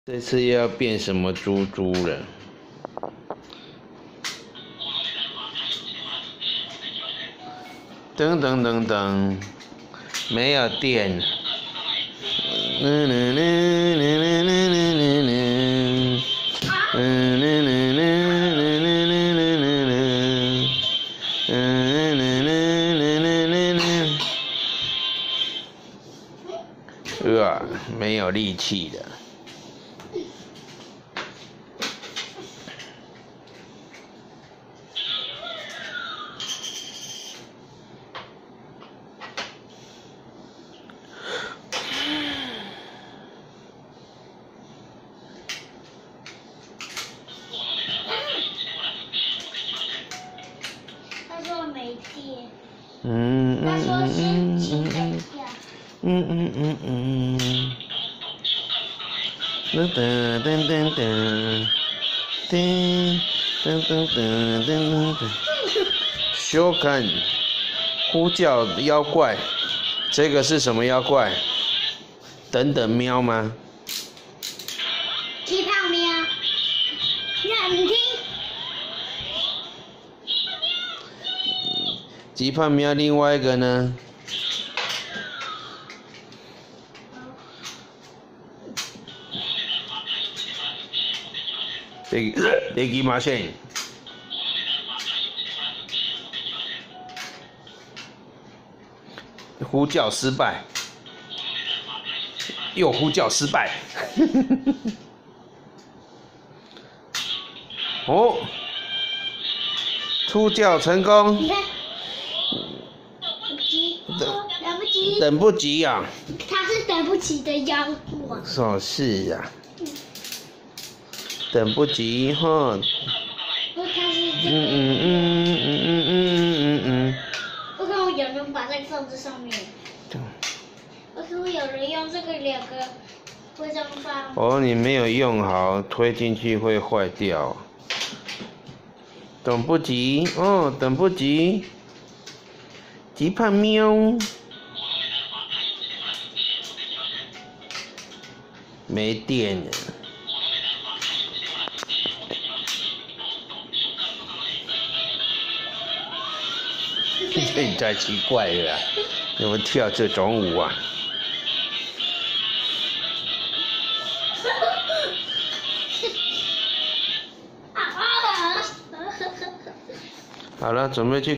这次又要变什么猪猪了？噔噔噔噔，没有电。没有力气的。 他说没电。 他说先请等一下。 噔噔噔噔噔，噔噔噔噔噔噔。修看，呼叫妖怪，这个是什么妖怪？等等喵吗？ 鸡胖喵，那你听。 鸡胖喵，另外一个呢？できません。呼叫失败，又呼叫失败。哦，呼叫成功。 你看，来不及。 等不及呀、啊。 他是等不起的妖怪。 是呀、啊。等不及哈。 不，他是这个。为什么有人把这个放在上面？为什么有人用这个两个会这样放？ 哦，你没有用好，推进去会坏掉。等不及哦，等不及。鸡胖喵。没电了。这太奇怪了，怎么跳这种舞啊？好了，准备去。